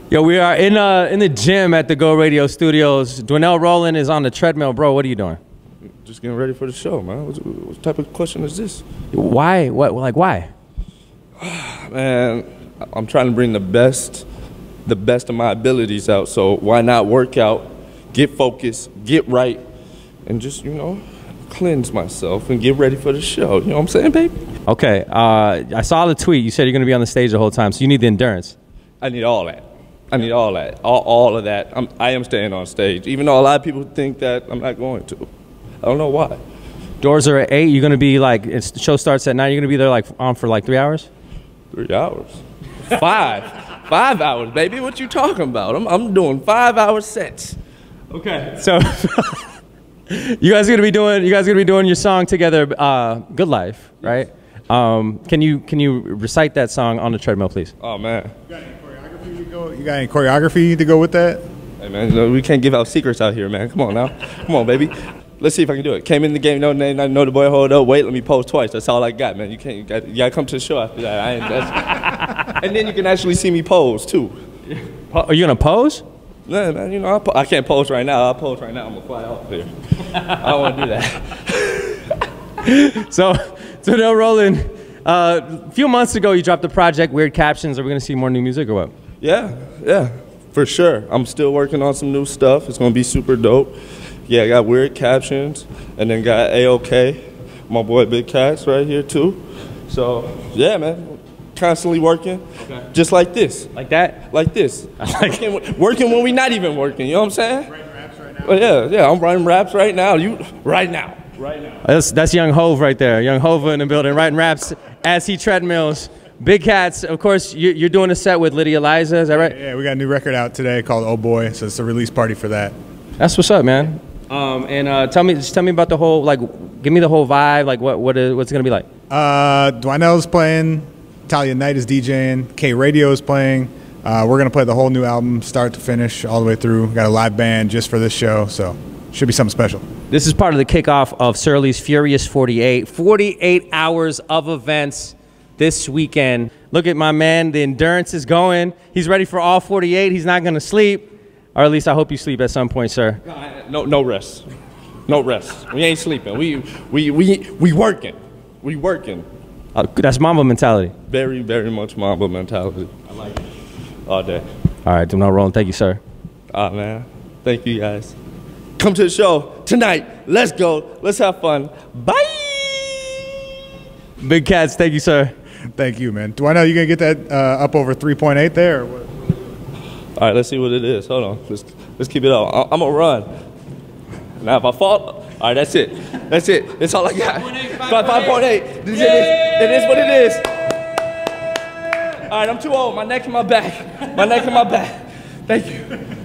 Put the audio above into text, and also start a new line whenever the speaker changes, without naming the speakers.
Yo, we are in the gym at the Go Radio Studios. Dwannell Rowland is on the treadmill. Bro, what are you doing?
Just getting ready for the show, man. What type of question is this?
Why? What? Like, why?
Man, I'm trying to bring the best of my abilities out. So why not work out, get focused, get right, and just, you know, cleanse myself and get ready for the show. You know what I'm saying, baby?
Okay. I saw the tweet. You said you're going to be on the stage the whole time, so you need the endurance.
I need all that. I need all that. All of that. I am staying on stage, even though a lot of people think that I'm not going to. I don't know why.
Doors are at 8. You're going to be like, the show starts at 9. You're going to be there like on for like 3 hours?
3 hours. 5 hours, baby. What you talking about? I'm doing 5-hour sets.
Okay. So you guys are gonna be doing your song together, Good Life, right? Can you recite that song on the treadmill, please?
Oh man.
You got any choreography to go with that?
Hey man, we can't give out secrets out here, man. Come on now. Come on, baby. Let's see if I can do it. Came in the game, no name, I know the boy, hold up, wait, let me pose twice. That's all I got, man. You gotta come to the show after that. And then you can actually see me pose too.
Are you gonna pose?
Yeah, man, you know, I can't pose right now. I'll pose right now. I'm gonna fly off there. I don't wanna do that.
So Dwannell Rowland, a few months ago you dropped the project Weird Captions. Are we gonna see more new music or what?
Yeah, for sure. I'm still working on some new stuff. It's gonna be super dope. Yeah, I got Weird Captions, and then got A-OK, my boy Big Cats right here too. So yeah, man, constantly working, just like this.
Like that?
Like this. Working when we not even working. You know what I'm saying? Writing raps right now. Well, yeah, I'm writing raps right now. Right now.
That's Young Hov right there. Young Hov in the building, writing raps as he treadmills. Big Cats, of course, you're doing a set with Lydia Liza, is that right?
Yeah, we got a new record out today called Oh Boy, so it's a release party for that.
That's what's up, man. And tell me about the whole, like, give me the whole vibe, like what's it gonna be like?
Dwannell's playing, Talia Knight is DJing, K Radio is playing. We're gonna play the whole new album, start to finish, all the way through. Got a live band just for this show, so should be something special.
This is part of the kickoff of Surly's Furious 48. 48 hours of events this weekend. Look at my man, the endurance is going. He's ready for all 48. He's not gonna sleep. Or at least I hope you sleep at some point, sir.
No rest. No rest. We ain't sleeping. We working. We working.
That's Mamba mentality.
Very, very much Mamba mentality. I like it. All day.
All right, Dwannell Rowland, thank you, sir.
Man. Thank you, guys. Come to the show tonight. Let's go. Let's have fun. Bye.
Big Cats, thank you, sir.
Thank you, man. Dwannell, you gonna get that up over 3.8 there? Or what?
All right, let's see what it is. Hold on. Let's keep it up. I'm gonna run. Now, if I fall, all right, that's it. That's it. That's all I got. 5.8. It is what it is. All right, I'm too old. My neck and my back. My neck and my back. Thank you.